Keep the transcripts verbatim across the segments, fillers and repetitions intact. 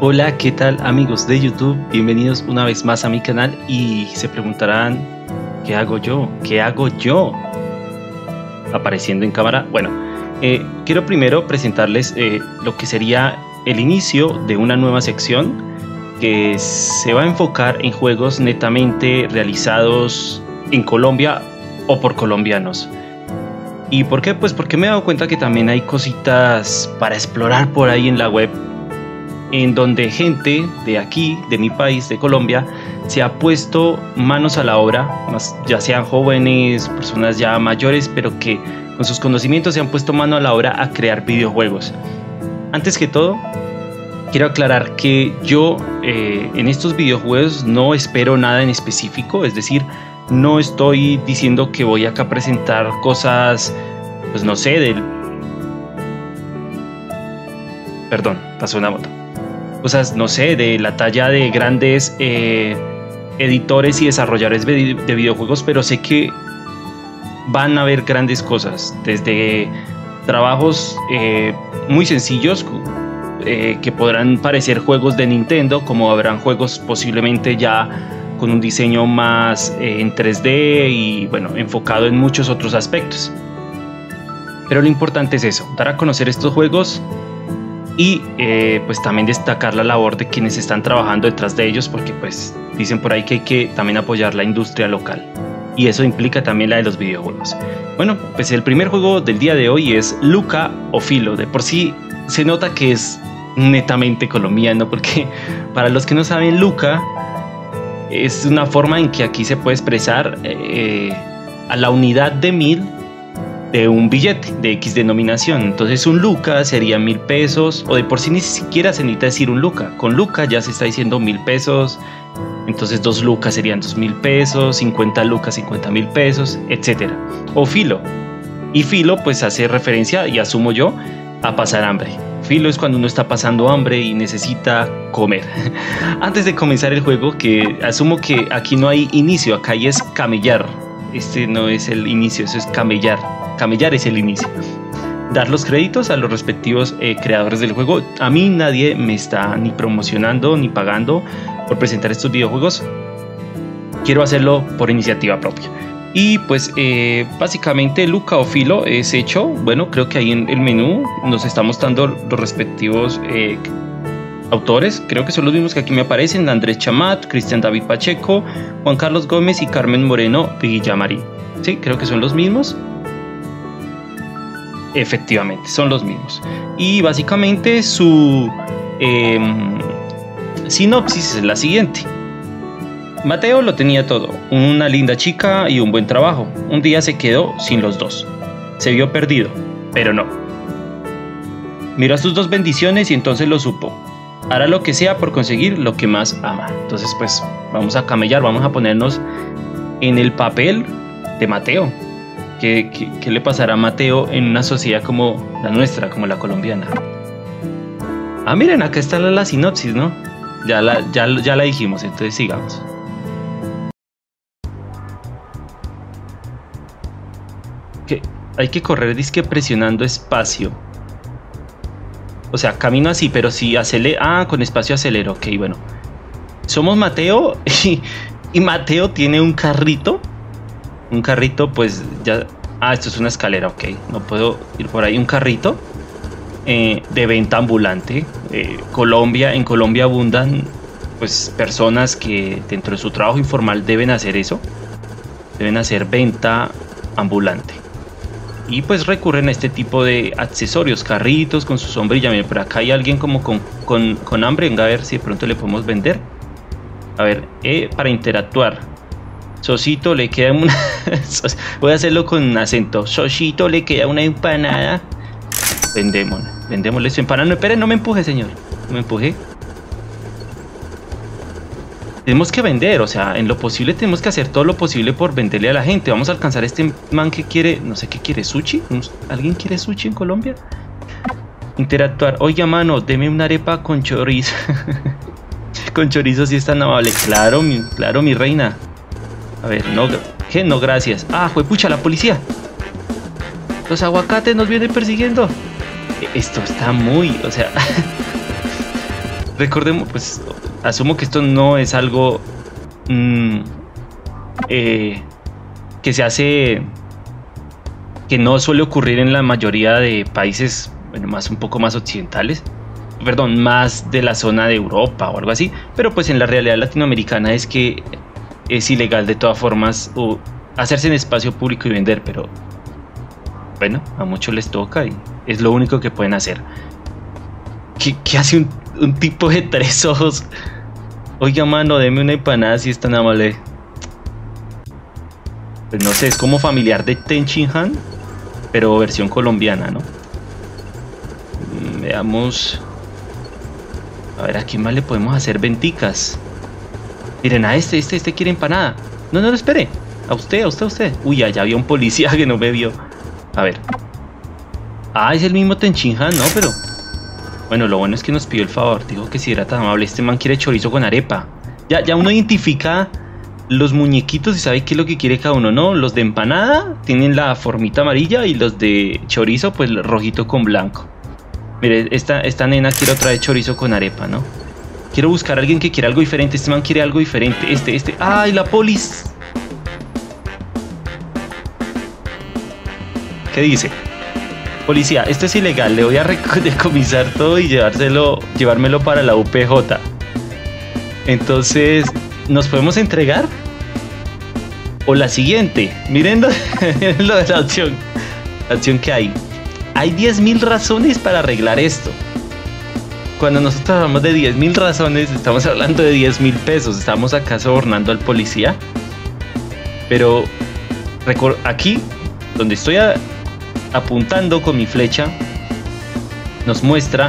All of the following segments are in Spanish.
Hola, ¿qué tal amigos de YouTube? Bienvenidos una vez más a mi canal y se preguntarán, ¿qué hago yo? ¿Qué hago yo? Apareciendo en cámara. Bueno, eh, quiero primero presentarles eh, lo que sería el inicio de una nueva sección que se va a enfocar en juegos netamente realizados en Colombia o por colombianos. ¿Y por qué? Pues porque me he dado cuenta que también hay cositas para explorar por ahí en la web, en donde gente de aquí, de mi país, de Colombia, se ha puesto manos a la obra, ya sean jóvenes, personas ya mayores, pero que con sus conocimientos se han puesto mano a la obra a crear videojuegos. Antes que todo, quiero aclarar que yo eh, en estos videojuegos no espero nada en específico, es decir, no estoy diciendo que voy acá a presentar cosas, pues no sé, del... Perdón, pasó una moto. Cosas, no sé, de la talla de grandes eh, editores y desarrolladores de videojuegos, pero sé que van a haber grandes cosas, desde trabajos eh, muy sencillos eh, que podrán parecer juegos de Nintendo, como habrán juegos posiblemente ya con un diseño más eh, en tres D y bueno, enfocado en muchos otros aspectos. Pero lo importante es eso, dar a conocer estos juegos y eh, pues también destacar la labor de quienes están trabajando detrás de ellos, porque pues dicen por ahí que hay que también apoyar la industria local y eso implica también la de los videojuegos. Bueno, pues el primer juego del día de hoy es Luca o Filo. De por sí se nota que es netamente colombiano, porque para los que no saben, Luca es una forma en que aquí se puede expresar eh, a la unidad de mil de un billete de X denominación. Entonces un luca sería mil pesos, o de por sí ni siquiera se necesita decir un luca, con luca ya se está diciendo mil pesos. Entonces dos lucas serían dos mil pesos, cincuenta lucas, cincuenta mil pesos, etcétera. O filo, y filo pues hace referencia, y asumo yo, a pasar hambre. Filo es cuando uno está pasando hambre y necesita comer. Antes de comenzar el juego, que asumo que aquí no hay inicio, acá hay es camellar. Este no es el inicio, eso es camellar. Camellar es el inicio. Dar los créditos a los respectivos eh, creadores del juego. A mí nadie me está ni promocionando ni pagando por presentar estos videojuegos. Quiero hacerlo por iniciativa propia. Y pues eh, básicamente Luca o Filo es hecho, bueno, creo que ahí en el menú nos está mostrando los respectivos eh, autores. Creo que son los mismos que aquí me aparecen: Andrés Chamat, Cristian David Pacheco, Juan Carlos Gómez y Carmen Moreno Villamarín. Sí, creo que son los mismos. Efectivamente, son los mismos. Y básicamente su eh, sinopsis es la siguiente. Mateo lo tenía todo, una linda chica y un buen trabajo. Un día se quedó sin los dos. Se vio perdido, pero no. Miró a sus dos bendiciones y entonces lo supo. Hará lo que sea por conseguir lo que más ama. Entonces pues vamos a camellar, vamos a ponernos en el papel de Mateo. ¿Qué, qué, qué le pasará a Mateo en una sociedad como la nuestra, como la colombiana? Ah, miren, acá está la, la sinopsis, ¿no? Ya la, ya, ya la dijimos, entonces sigamos. Que hay que correr disque presionando espacio. O sea, camino así, pero si acelero... Ah, con espacio acelero, ok, bueno. Somos Mateo y, y Mateo tiene un carrito. Un carrito, pues ya... Ah, esto es una escalera, ok. No puedo ir por ahí. Un carrito eh, de venta ambulante. Eh, Colombia, en Colombia abundan pues personas que dentro de su trabajo informal deben hacer eso. Deben hacer venta ambulante. Y pues recurren a este tipo de accesorios, carritos con su sombrilla. Miren, por acá hay alguien como con, con, con hambre. Venga a ver si de pronto le podemos vender. A ver, eh, para interactuar. Sosito, le queda una... Voy a hacerlo con acento. Sosito, le queda una empanada. Vendémosle, vendémosle su empanada. No, espere, no me empuje, señor. No me empuje. Tenemos que vender, o sea, en lo posible tenemos que hacer todo lo posible por venderle a la gente. Vamos a alcanzar a este man que quiere... No sé qué quiere, sushi. ¿Alguien quiere sushi en Colombia? Interactuar. Oiga, mano, deme una arepa con chorizo. Con chorizo si es tan amable. Claro, mi, claro, mi reina. A ver, no, ¿qué? No, gracias. Ah, juepucha, la policía. Los aguacates nos vienen persiguiendo. Esto está muy, o sea... recordemos, pues asumo que esto no es algo mmm, eh, que se hace, que no suele ocurrir en la mayoría de países, bueno, más un poco más occidentales, perdón, más de la zona de Europa o algo así, pero pues en la realidad latinoamericana es que es ilegal de todas formas o hacerse en espacio público y vender, pero bueno, a muchos les toca y es lo único que pueden hacer. ¿Qué, qué hace un, un tipo de tres ojos? Oiga, mano, deme una empanada si es tan amable. Pues no sé, es como familiar de Ten Shin Han, pero versión colombiana, ¿no? Veamos. A ver, ¿a quién más le podemos hacer venticas? Miren, a este, este, este quiere empanada. No, no, no, espere. A usted, a usted, a usted. Uy, allá había un policía que no me vio. A ver. Ah, es el mismo Ten Shin Han, ¿no? Pero... bueno, lo bueno es que nos pidió el favor. Dijo que si era tan amable. Este man quiere chorizo con arepa. Ya, ya uno identifica los muñequitos y sabe qué es lo que quiere cada uno, ¿no? Los de empanada tienen la formita amarilla y los de chorizo, pues rojito con blanco. Mire, esta, esta nena quiere otra vez chorizo con arepa, ¿no? Quiero buscar a alguien que quiera algo diferente. Este man quiere algo diferente. Este, este. ¡Ay, la polis! ¿Qué dice? Policía, esto es ilegal. Le voy a decomisar todo y llevárselo, llevármelo para la U P J. Entonces, ¿nos podemos entregar? O la siguiente. Miren lo, lo de la opción. La opción que hay. Hay diez mil razones para arreglar esto. Cuando nosotros hablamos de diez mil razones, estamos hablando de diez mil pesos. Estamos acá sobornando al policía. Pero aquí, donde estoy a, apuntando con mi flecha, nos muestra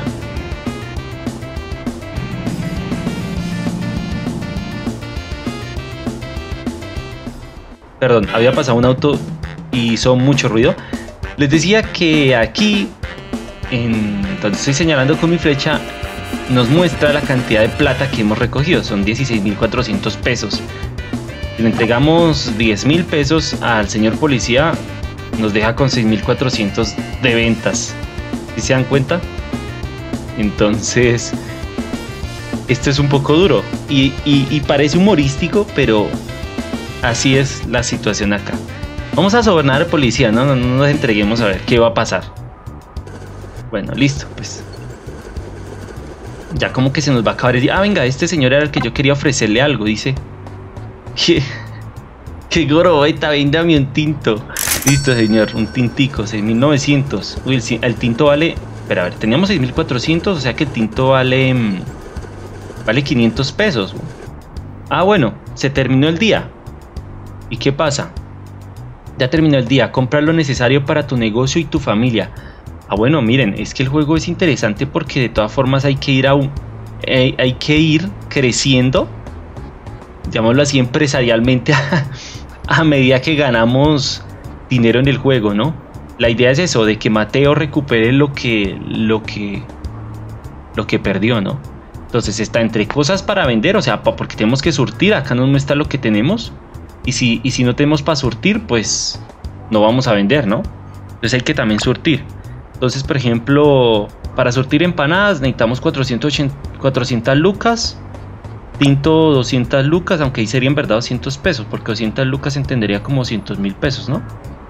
perdón, había pasado un auto y hizo mucho ruido. Les decía que aquí, en donde estoy señalando con mi flecha, nos muestra la cantidad de plata que hemos recogido. Son dieciséis mil cuatrocientos pesos. Si le entregamos diez mil pesos al señor policía, nos deja con seis mil cuatrocientos de ventas. ¿Sí se dan cuenta? Entonces, esto es un poco duro y, y, y parece humorístico, pero así es la situación acá. Vamos a sobornar al policía, ¿no? No, no nos entreguemos a ver qué va a pasar. Bueno, listo, pues. Ya como que se nos va a acabar el día. Ah, venga, este señor era el que yo quería ofrecerle algo, dice. ¿Qué? ¡Qué gorobeta! Véndame un tinto. Listo, señor, un tintico, seis mil novecientos. Uy, el, el tinto vale... Espera, a ver, teníamos seis mil cuatrocientos, o sea que el tinto vale... Vale quinientos pesos. Ah, bueno, se terminó el día. ¿Y qué pasa? Ya terminó el día, compra lo necesario para tu negocio y tu familia. Ah, bueno, miren, es que el juego es interesante porque de todas formas hay que ir a un, eh, hay que ir creciendo, llamémoslo así, empresarialmente a, a medida que ganamos dinero en el juego, ¿no? La idea es eso, de que Mateo recupere lo que, lo que, lo que perdió, ¿no? Entonces está entre cosas para vender, o sea, porque tenemos que surtir, acá nos muestra lo que tenemos. Y si, y si no tenemos para surtir, pues no vamos a vender, ¿no? Entonces hay que también surtir. Entonces, por ejemplo, para surtir empanadas necesitamos cuatrocientas ochenta, cuatrocientas lucas. Tinto doscientas lucas, aunque ahí sería en verdad doscientos pesos, porque doscientas lucas entendería como doscientos mil pesos, ¿no?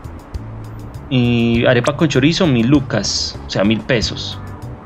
Y arepa con chorizo, mil lucas, o sea, mil pesos.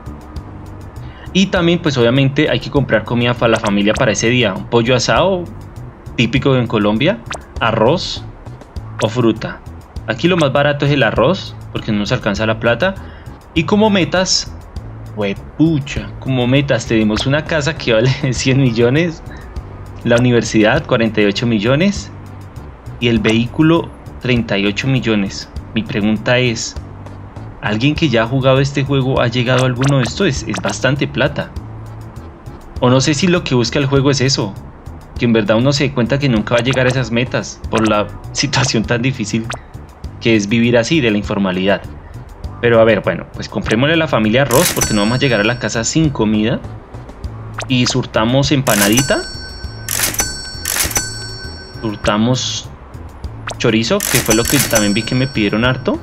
Y también, pues obviamente hay que comprar comida para la familia para ese día. Un pollo asado, típico en Colombia, arroz o fruta. Aquí lo más barato es el arroz, porque no nos alcanza la plata. Y como metas, huepucha, como metas tenemos una casa que vale cien millones, la universidad cuarenta y ocho millones y el vehículo treinta y ocho millones. Mi pregunta es, ¿alguien que ya ha jugado este juego ha llegado a alguno de estos? Es, es bastante plata. O no sé si lo que busca el juego es eso, que en verdad uno se dé cuenta que nunca va a llegar a esas metas por la situación tan difícil que es vivir así, de la informalidad. Pero a ver, bueno, pues comprémosle a la familia arroz porque no vamos a llegar a la casa sin comida. Y surtamos empanadita. Surtamos chorizo, que fue lo que también vi que me pidieron harto.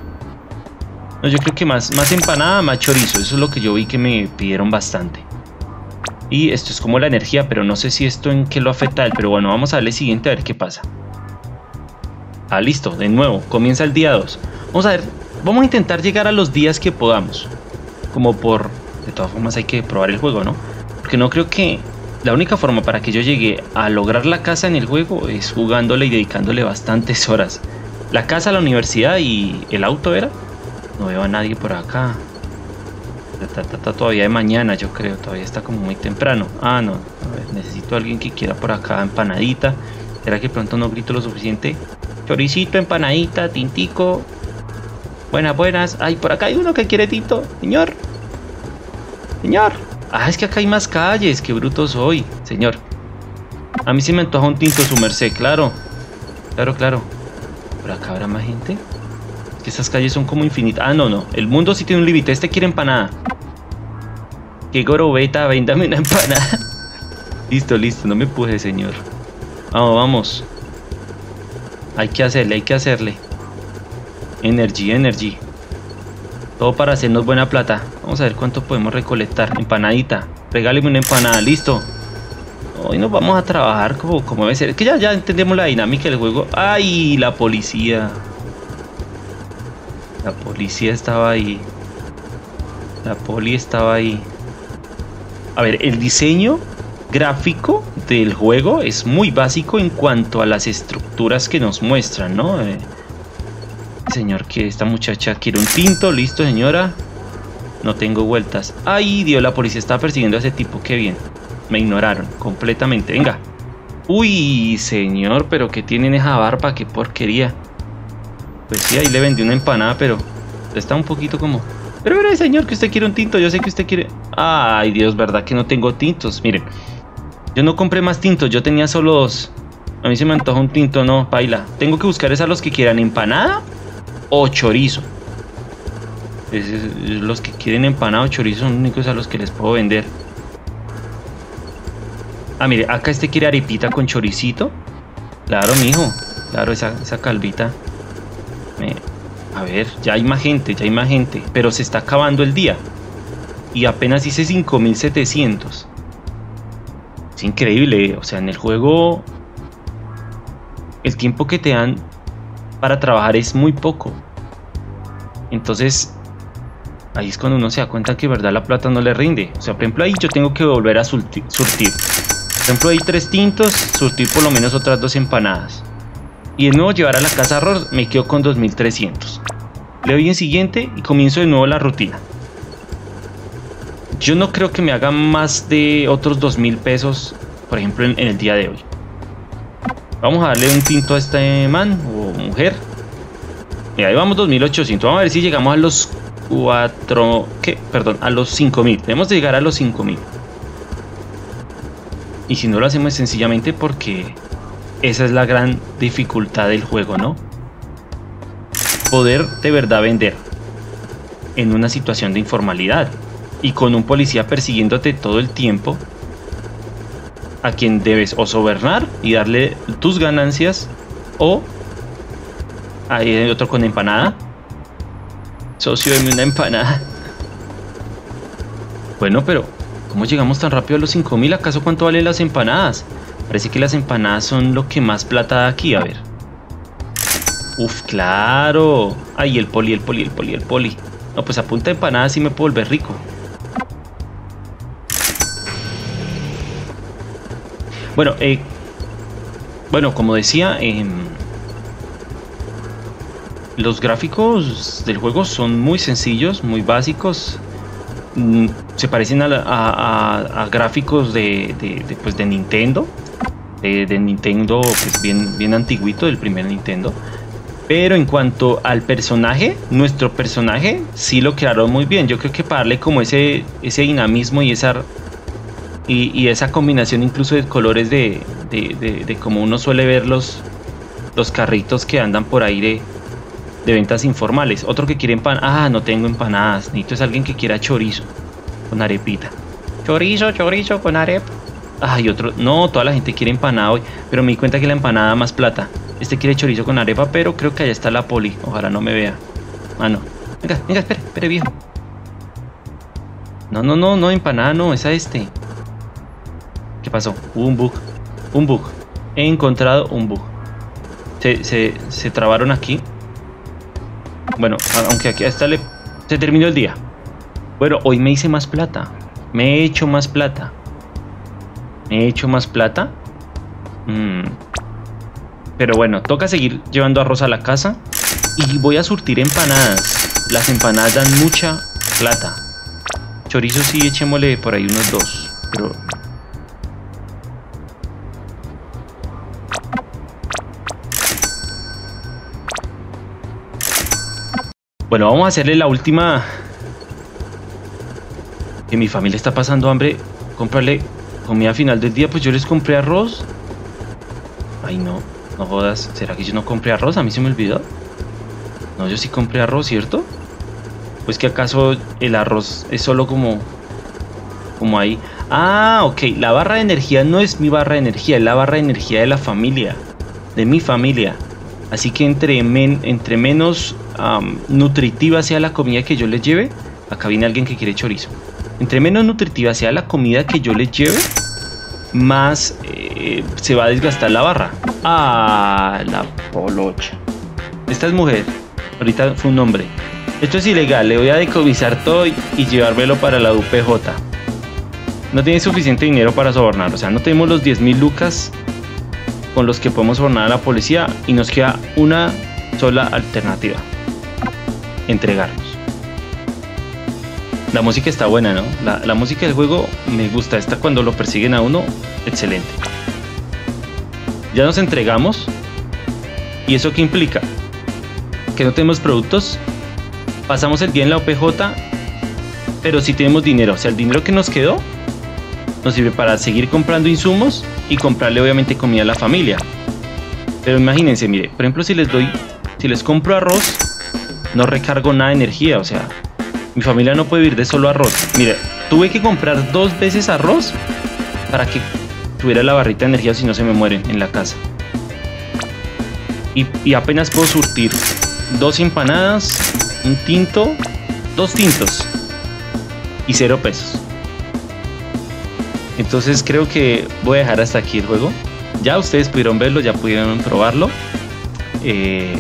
No, yo creo que más, más empanada, más chorizo. Eso es lo que yo vi que me pidieron bastante. Y esto es como la energía, pero no sé si esto en qué lo afecta a él. Pero bueno, vamos a darle siguiente a ver qué pasa. Ah, listo, de nuevo, comienza el día dos. Vamos a ver, vamos a intentar llegar a los días que podamos. Como por... De todas formas hay que probar el juego, ¿no? Porque no creo que... La única forma para que yo llegue a lograr la casa en el juego es jugándole y dedicándole bastantes horas. La casa, la universidad y el auto era. No veo a nadie por acá. Está, está, está todavía de mañana, yo creo. Todavía está como muy temprano. Ah, no. A ver, necesito a alguien que quiera por acá empanadita. ¿Será que pronto no grito lo suficiente? Choricito, empanadita, tintico. Buenas, buenas. Ay, por acá hay uno que quiere tinto. Señor. Señor. Ah, es que acá hay más calles. Qué bruto soy, señor. A mí sí me antoja un tinto, su merced, claro. Claro, claro. ¿Por acá habrá más gente? Es que estas calles son como infinitas. Ah, no, no. El mundo sí tiene un límite. Este quiere empanada. Qué gorobeta. Véndame una empanada. Listo, listo. No me empuje, señor. Vamos, vamos. Hay que hacerle, hay que hacerle. Energy, energy. Todo para hacernos buena plata. Vamos a ver cuánto podemos recolectar. Empanadita. Regáleme una empanada. Listo. Hoy nos vamos a trabajar como, como debe ser. Es que ya, ya entendemos la dinámica del juego. ¡Ay! La policía. La policía estaba ahí. La poli estaba ahí. A ver, el diseño gráfico del juego es muy básico en cuanto a las estructuras que nos muestran, ¿no? Eh, señor, que esta muchacha quiere un tinto. Listo, señora. No tengo vueltas. ¡Ay, Dios! La policía está persiguiendo a ese tipo. ¡Qué bien! Me ignoraron completamente. Venga. Uy, señor, pero ¿qué tienen esa barba? ¡Qué porquería! Pues sí, ahí le vendí una empanada, pero está un poquito como... Pero, pero, señor, que usted quiere un tinto. Yo sé que usted quiere... Ay, Dios, ¿verdad que no tengo tintos? Miren, yo no compré más tintos. Yo tenía solo dos. A mí se me antoja un tinto, no, paila. Tengo que buscar es a los que quieran empanada o chorizo. Es, es, los que quieren empanada o chorizo son los únicos a los que les puedo vender. Ah, mire, acá este quiere arepita con choricito. Claro, mijo. Claro, esa, esa calvita. Me... A ver, ya hay más gente, ya hay más gente. Pero se está acabando el día. Y apenas hice cinco mil setecientos. Es increíble. O sea, en el juego... El tiempo que te dan para trabajar es muy poco. Entonces... Ahí es cuando uno se da cuenta que, verdad, la plata no le rinde. O sea, por ejemplo, ahí yo tengo que volver a surtir. Por ejemplo, ahí tres tintos, surtir por lo menos otras dos empanadas. Y de nuevo llevar a la casa arroz, me quedo con dos mil trescientos. Le doy en siguiente y comienzo de nuevo la rutina. Yo no creo que me haga más de otros dos mil pesos, por ejemplo, en, en el día de hoy. Vamos a darle un tinto a este man o mujer. Y ahí vamos dos mil ochocientos. Vamos a ver si llegamos a los cuatro... ¿Qué? Perdón, a los cinco mil. Debemos de llegar a los cinco mil. Y si no lo hacemos sencillamente porque esa es la gran dificultad del juego, ¿no? Poder de verdad vender en una situación de informalidad y con un policía persiguiéndote todo el tiempo, a quien debes o sobornar y darle tus ganancias, o ahí hay otro con empanada. Socio, deme una empanada. Bueno, pero ¿cómo llegamos tan rápido a los cinco mil? ¿Acaso cuánto valen las empanadas? Parece que las empanadas son lo que más plata da aquí. A ver. Uf, claro. Ay, el poli, el poli, el poli, el poli. No, pues a punta de empanadas sí me puedo volver rico. Bueno, eh, bueno, como decía, eh, los gráficos del juego son muy sencillos, muy básicos. Mm, se parecen a, a, a, a gráficos de, de, de, pues de Nintendo. De, de Nintendo, pues bien, bien antiguito, del primer Nintendo. Pero en cuanto al personaje, nuestro personaje sí lo crearon muy bien. Yo creo que para darle como ese, ese dinamismo y esa, y, y esa combinación incluso de colores de, de, de, de como uno suele ver los, los carritos que andan por ahí de, de ventas informales. Otro que quiere empanadas. Ah, no tengo empanadas. Necesito es alguien que quiera chorizo con arepita. Chorizo, chorizo con arepa. Ah, y otro. No, toda la gente quiere empanada hoy. Pero me di cuenta que la empanada da más plata. Este quiere chorizo con arepa, pero creo que allá está la poli. Ojalá no me vea. Ah, no. Venga, venga, espere, espere, viejo. No, no, no, no, empanada no, es a este. ¿Qué pasó? Hubo un bug. Un bug. He encontrado un bug. Se, se, se trabaron aquí. Bueno, aunque aquí hasta le... Se terminó el día. Bueno, hoy me hice más plata. Me he hecho más plata. Me he hecho más plata. Mm. Pero bueno, toca seguir llevando arroz a la casa. Y voy a surtir empanadas. Las empanadas dan mucha plata. Chorizo sí, echémosle por ahí unos dos. Pero... Bueno, vamos a hacerle la última. Que mi familia está pasando hambre. Comprarle comida a final del día. Pues yo les compré arroz. Ay, no, no jodas. ¿Será que yo no compré arroz? A mí se me olvidó. No, yo sí compré arroz, ¿cierto? Pues que acaso el arroz es solo como... Como ahí. Ah, ok. La barra de energía no es mi barra de energía. Es la barra de energía de la familia. De mi familia. Así que entre, men, entre menos um, nutritiva sea la comida que yo les lleve. Acá viene alguien que quiere chorizo. Entre menos nutritiva sea la comida que yo les lleve, más eh, se va a desgastar la barra. Ah, la polocha. Esta es mujer. Ahorita fue un hombre. Esto es ilegal. Le voy a decomisar todo y, y llevármelo para la U P J. No tiene suficiente dinero para sobornar. O sea, no tenemos los diez mil lucas con los que podemos sobornar a la policía. Y nos queda una sola alternativa: entregarnos. La música está buena, ¿no? La, la música del juego me gusta. Esta cuando lo persiguen a uno, excelente. Ya nos entregamos. ¿Y eso qué implica? Que no tenemos productos. Pasamos el día en la U P J, pero sí tenemos dinero. O sea, el dinero que nos quedó nos sirve para seguir comprando insumos y comprarle obviamente comida a la familia. Pero imagínense, mire, por ejemplo, si les doy, si les compro arroz, no recargo nada de energía. O sea, mi familia no puede vivir de solo arroz. Mire, tuve que comprar dos veces arroz para que tuviera la barrita de energía, si no se me mueren en la casa. Y, y apenas puedo surtir dos empanadas, un tinto, dos tintos y cero pesos. Entonces creo que voy a dejar hasta aquí el juego. Ya ustedes pudieron verlo, ya pudieron probarlo. Eh,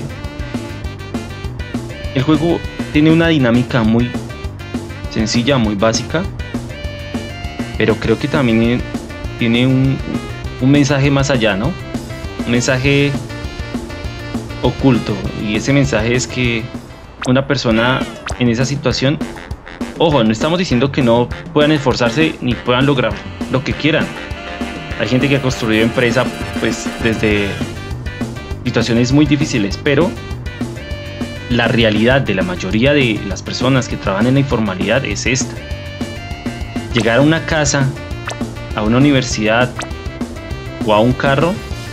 el juego tiene una dinámica muy sencilla, muy básica, pero creo que también tiene un, un mensaje más allá, ¿no? Un mensaje oculto, y ese mensaje es que una persona en esa situación, ojo, no estamos diciendo que no puedan esforzarse ni puedan lograr lo que quieran. Hay gente que ha construido empresa pues desde situaciones muy difíciles, pero la realidad de la mayoría de las personas que trabajan en la informalidad es esta: llegar a una casa, a una universidad o a un carro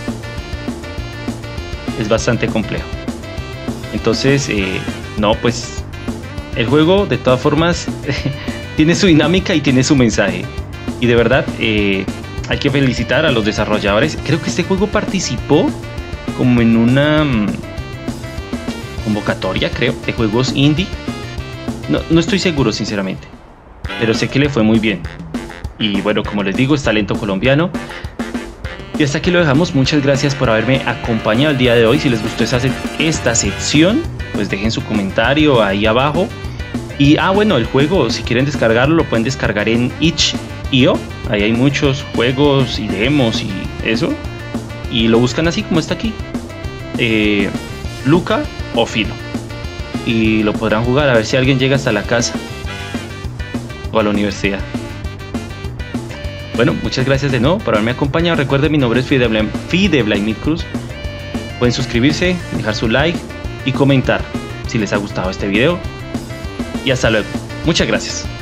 es bastante complejo. Entonces, eh, no, pues el juego de todas formas tiene su dinámica y tiene su mensaje. Y de verdad, eh, hay que felicitar a los desarrolladores. Creo que este juego participó como en una um, convocatoria, creo, de juegos indie. No, no estoy seguro, sinceramente, pero sé que le fue muy bien. Y bueno, como les digo, es talento colombiano. Y hasta aquí lo dejamos. Muchas gracias por haberme acompañado el día de hoy. Si les gustó esta, esta sección, pues dejen su comentario ahí abajo. Y ah, bueno, el juego, si quieren descargarlo, lo pueden descargar en itch punto io. Ahí hay muchos juegos y demos y eso. Y lo buscan así como está aquí, eh, Luca o Filo, y lo podrán jugar, a ver si alguien llega hasta la casa o a la universidad. Bueno, muchas gracias de nuevo por haberme acompañado. Recuerden, mi nombre es Fide Vladimir Cruz. Pueden suscribirse, dejar su like y comentar si les ha gustado este video. Y hasta luego. Muchas gracias.